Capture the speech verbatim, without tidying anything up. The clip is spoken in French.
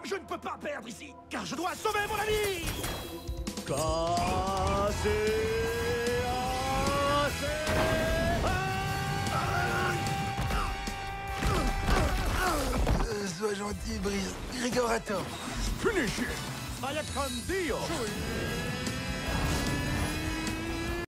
Je ne peux pas perdre ici, car je dois sauver mon ami. Cassez, Euh, sois gentil, Brice. Grégor attend. Finish it. Vaya con Dio.